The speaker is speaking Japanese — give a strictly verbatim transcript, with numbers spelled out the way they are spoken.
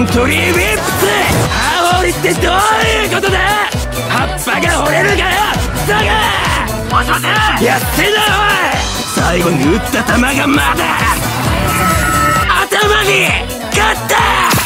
ントリーウィップスハーモリってどういうことだ。葉っぱが折れるかよザガー。もしもしやってんだよおい。最後に打った球がまだ頭に勝った。